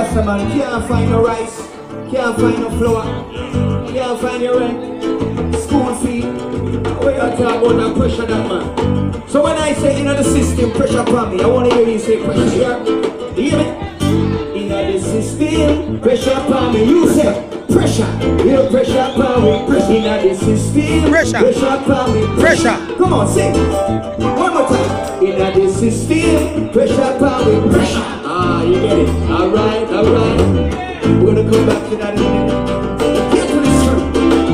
Rasta man, can't find no rice, can't find no flour, can't find your rent, school fee. Where you talk about that pressure that man? So when I say in the system, pressure upon me, I want to hear you say pressure here. You hear me? In the system, pressure upon me. You say pressure, you pressure upon me. In the system, pressure upon me. Pressure. Come on, sing. One more time. In the system, pressure upon me. Pressure. Ah, you get it. Alright, alright. We're gonna come back to that in a minute. Get to this room.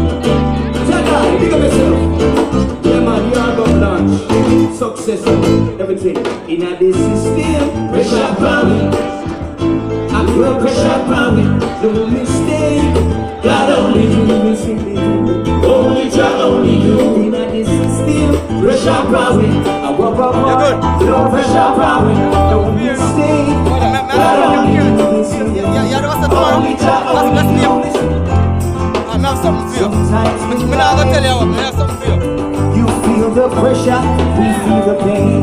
Jedi, big up yourself. Yeah man, you are about launch. Success, everything. In the system, pressure upon me. I feel pressure upon me. No mistake. God only you will see me. Only Jah, only you. In the system, pressure upon me. I walk up on. No pressure upon me. No mistake. God only you will see me. Only Jah, only you. I have something for you. I'm not going to tell you what. I have something for you. You feel the pressure, we feel the pain.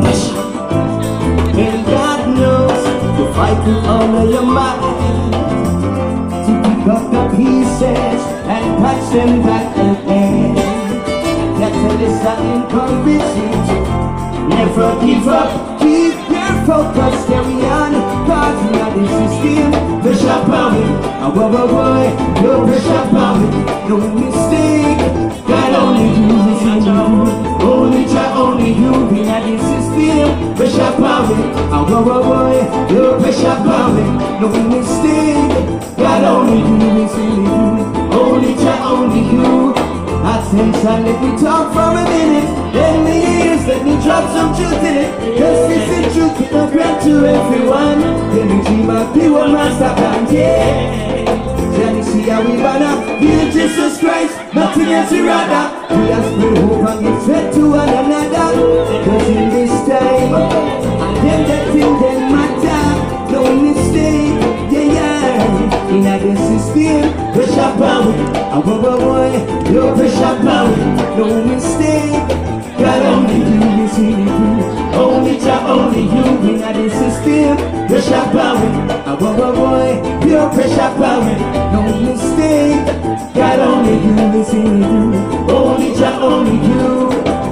And God knows the fight will honor your mind. To pick up the pieces and patch them back again. That's a lesson in conviction. Never give up, keep your focus, carry on. Cause we are the system, pressure upon me. Boy, no pressure upon me. No mistake, God only you is in you. Only Jah, only you. We are the system, pressure upon me. Boy, no pressure upon me. No mistake, God only you is in you. Only Jah, only you. Attention, let me talk for a minute. Let me hear, let me drop some truth in it. Cause it's the truth, it's a grant to everyone. Let me dream of the one master plan, yeah. Let me see how we banner. Dear Jesus Christ, nothing else we rather. We are spread hope and give faith to one another. Cause in this time, and them that think them matter. No mistake, yeah, yeah. In the system, pressure upon me. Boy, no pressure upon me. No mistake, God only you is in you. Only Jah, only you. In the system, pressure upon me. Boy, no pressure upon me. No mistake, God only you is in you. Only Jah, only you.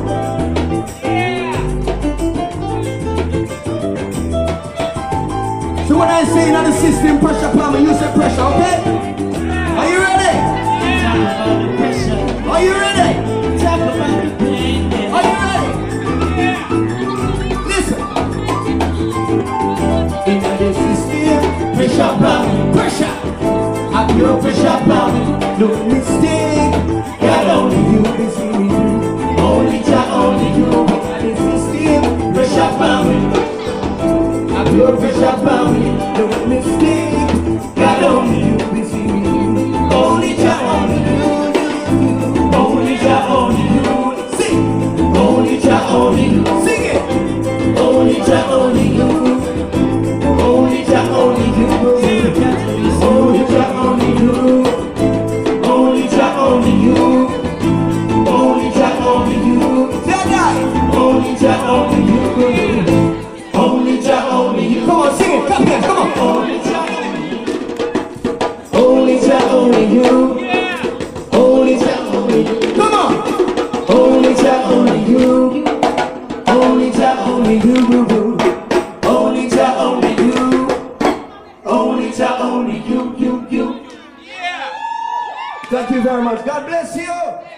So when I say in the system, pressure upon me, you say pressure, okay? Are you ready? Are you ready? Are you ready? Listen. In the system, pressure upon me. Pressure. I feel pressure upon me. No mistake. God only you can see me. Only Jah, only you. In the system, pressure upon me. I feel pressure upon me. No mistake. God only you can see me. Only Jah, only you. Only Jah, only you. Sing. Only Jah, only you. Sing it. Only Jah, only you. Only Jah, only you. Only Jah, only you. Only Jah, only you. Only Jah, only you. Only Jah, only you. Only Jah, only you. Come on, sing it. Come here, come on. Only Jah, only you. Only Jah, only you. Only Jah, only you. Come on. Only Jah, only you. Only Jah, only you. Only Jah, only you. Only Jah, only you. Yeah. Thank you very much. God bless you.